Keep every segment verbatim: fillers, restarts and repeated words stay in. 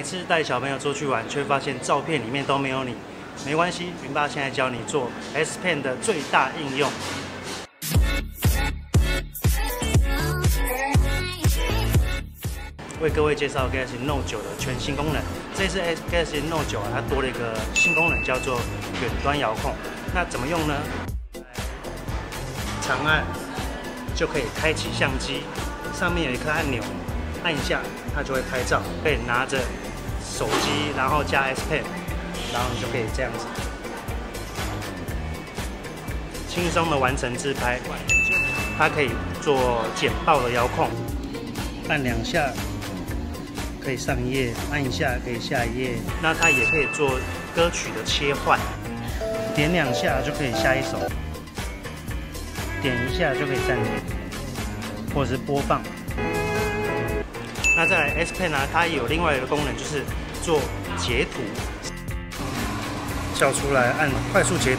次带小朋友出去玩，却发现照片里面都没有你，没关系，云爸现在教你做 S Pen 的最大应用。为各位介绍 Galaxy Note 九的全新功能。这次 Galaxy Note 九啊，它多了一个新功能，叫做远端遥控。那怎么用呢？长按就可以开启相机，上面有一颗按钮，按一下它就会拍照。可以拿着手机，然后加 S Pen， 然后你就可以这样子轻松的完成自拍。它可以做简报的遥控，按两下可以上一页，按一下可以下一页。那它也可以做歌曲的切换，点两下就可以下一首，点一下就可以暂停，或者是播放。那再来 S Pen 啊，它也有另外一个功能，就是做截图，叫出来按快速截图。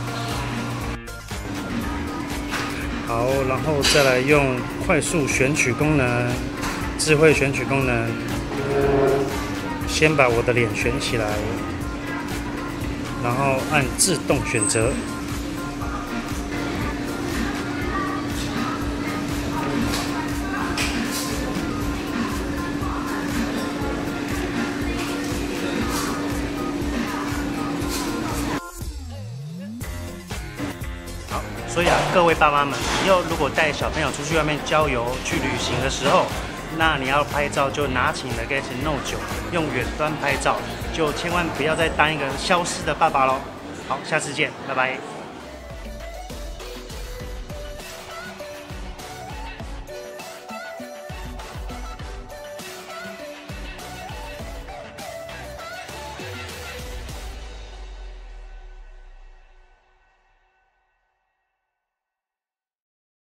好，然后再来用快速选取功能，智慧选取功能。先把我的脸选起来，然后按自动选择。好，所以啊，各位爸妈们，以后如果带小朋友出去外面郊游、去旅行的时候，那你要拍照就拿起你的 Galaxy Note 九，用远端拍照，就千万不要再当一个消失的爸爸咯。好，下次见，拜拜。